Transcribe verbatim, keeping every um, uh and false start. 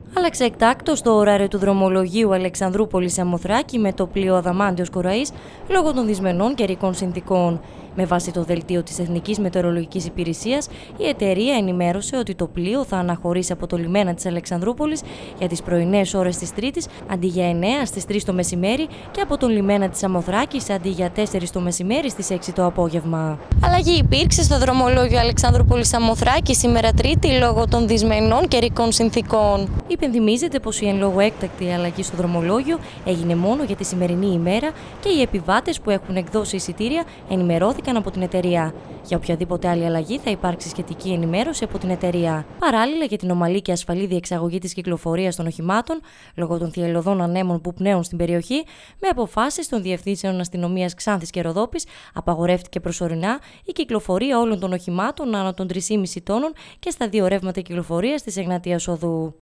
Άλλαξε εκτάκτως το ωράριο του δρομολογίου Αλεξανδρούπολης-Σαμοθράκη με το πλοίο Αδαμάντιος Κοραής λόγω των δυσμενών καιρικών συνθηκών. Με βάση το δελτίο της Εθνικής Μετεωρολογικής Υπηρεσίας, η εταιρεία ενημέρωσε ότι το πλοίο θα αναχωρήσει από το λιμένα της Αλεξανδρούπολης για τις πρωινές ώρες της Τρίτης αντί για εννέα στις τρεις το μεσημέρι και από τον λιμένα της Σαμοθράκης αντί για τέσσερις το μεσημέρι στις έξι το απόγευμα. Αλλαγή υπήρξε στο δρομολόγιο Αλεξανδρούπολης-Σαμοθράκη σήμερα Τρίτη λόγω των δυσμενών καιρικών συνθηκών. Υπενθυμίζεται πως η εν λόγω έκτακτη αλλαγή στο δρομολόγιο έγινε μόνο για τη σημερινή ημέρα και οι επιβάτες που έχουν εκδώσει εισιτήρια ενημερώθηκαν από την εταιρεία. Για οποιαδήποτε άλλη αλλαγή θα υπάρξει σχετική ενημέρωση από την εταιρεία. Παράλληλα, για την ομαλή και ασφαλή διεξαγωγή της κυκλοφορίας των οχημάτων, λόγω των θυελλωδών ανέμων που πνέουν στην περιοχή, με αποφάσεις των Διευθύνσεων Αστυνομίας Ξάνθης και Ροδόπης, απαγορεύτηκε προσωρινά η κυκλοφορία όλων των οχημάτων άνω των τρεις κόμμα πέντε τόνων και στα δύο ρεύματα κυκλοφορίας της Εγνατίας Οδού.